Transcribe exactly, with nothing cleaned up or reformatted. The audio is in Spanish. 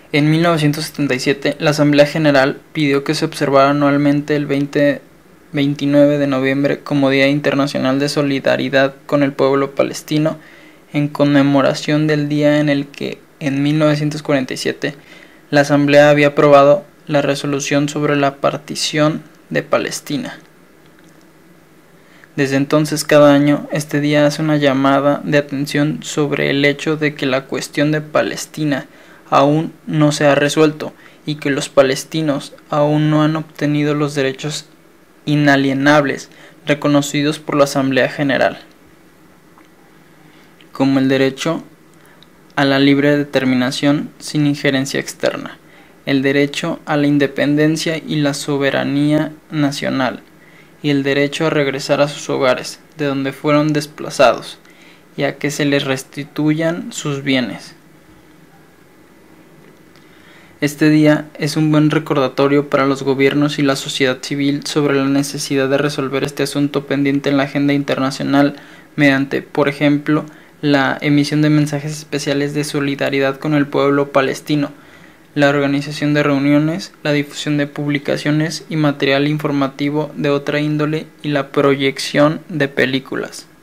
En mil novecientos setenta y siete, la Asamblea General pidió que se observara anualmente el veinte veintinueve de noviembre como Día Internacional de Solidaridad con el pueblo palestino, en conmemoración del día en el que, en mil novecientos cuarenta y siete, la Asamblea había aprobado la resolución sobre la partición de Palestina. Desde entonces, cada año, este día hace una llamada de atención sobre el hecho de que la cuestión de Palestina aún no se ha resuelto y que los palestinos aún no han obtenido los derechos inalienables reconocidos por la Asamblea General, como el derecho a la libre determinación sin injerencia externa, el derecho a la independencia y la soberanía nacional, y el derecho a regresar a sus hogares, de donde fueron desplazados, y a que se les restituyan sus bienes. Este día es un buen recordatorio para los gobiernos y la sociedad civil sobre la necesidad de resolver este asunto pendiente en la agenda internacional mediante, por ejemplo, la emisión de mensajes especiales de solidaridad con el pueblo palestino, la organización de reuniones, la difusión de publicaciones y material informativo de otra índole y la proyección de películas.